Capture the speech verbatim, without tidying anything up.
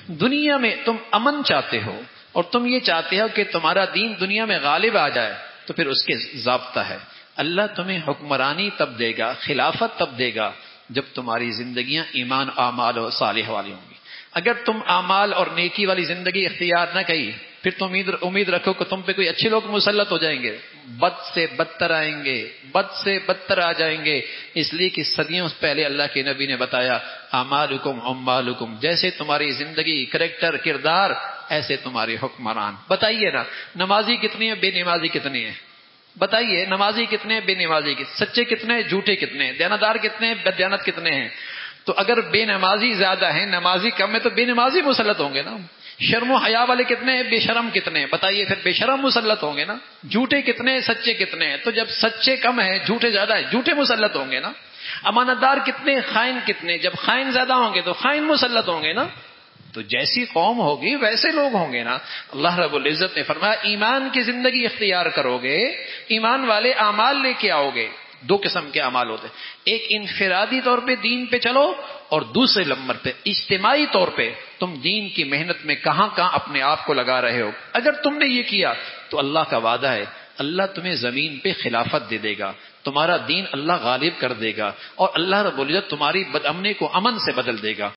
دنیا میں تم امن چاہتے ہو اور تم یہ چاہتے ہو کہ تمہارا دین دنیا میں غالب آ جائے، تو پھر اس کے ضابطہ ہے، اللہ تمہیں حکمرانی تب دے گا، خلافت تب دے گا جب تمہاری زندگیاں ایمان اعمال و صالح والی ہوں گی۔ اگر تم اعمال اور نیکی والی زندگی اختیار نہ کی، پھر تم امید امید رکھو کہ تم پہ کوئی اچھے لوگ مسلط ہو جائیں گے، بد سے بدتر آئیں گے، بد سے بدتر آ جائیں گے، اس لیے کہ صدیوں پہلے اللہ کے نبی نے بتایا اعمالکم عمالکم، جیسے تمہاری زندگی، کریکٹر، کردار، ایسے تمہارے حکمران۔ بتائیے نا، نمازی کتنی ہے، بے نمازی کتنی ہے؟ بتائیے، نمازی کتنے، بے نمازی کتنے، سچے کتنے، جھوٹے کتنے، دیانتدار کتنے، بدیانت کتنے ہیں؟ تو اگر بے نمازی زیادہ ہیں، نمازی کم ہے، تو بے نمازی مسلط ہوں گے نا۔ شرم و حیا والے کتنے ہیں، بے شرم کتنے ہیں؟ بتائیے، پھر بے شرم مسلط ہوں گے نا۔ جھوٹے کتنے، سچے کتنے ہیں؟ تو جب سچے کم ہیں، جھوٹے زیادہ ہیں، جھوٹے مسلط ہوں گے نا۔ امانت دار کتنے، خائن کتنے؟ جب خائن زیادہ ہوں گے تو خائن مسلط ہوں گے نا۔ تو جیسی قوم ہوگی ویسے لوگ ہوں گے نا۔ اللہ رب العزت نے فرمایا ایمان کی زندگی اختیار کرو گے، ایمان والے اعمال لے کے آؤ گے۔ دو قسم کے اعمال ہوتے ہیں، ایک انفرادی طور پہ دین پہ چلو، اور دوسرے نمبر پہ اجتماعی طور پہ تم دین کی محنت میں کہاں کہاں اپنے آپ کو لگا رہے ہو۔ اگر تم نے یہ کیا تو اللہ کا وعدہ ہے اللہ تمہیں زمین پہ خلافت دے دے گا، تمہارا دین اللہ غالب کر دے گا، اور اللہ رب العزت تمہاری بد امنی کو امن سے بدل دے گا۔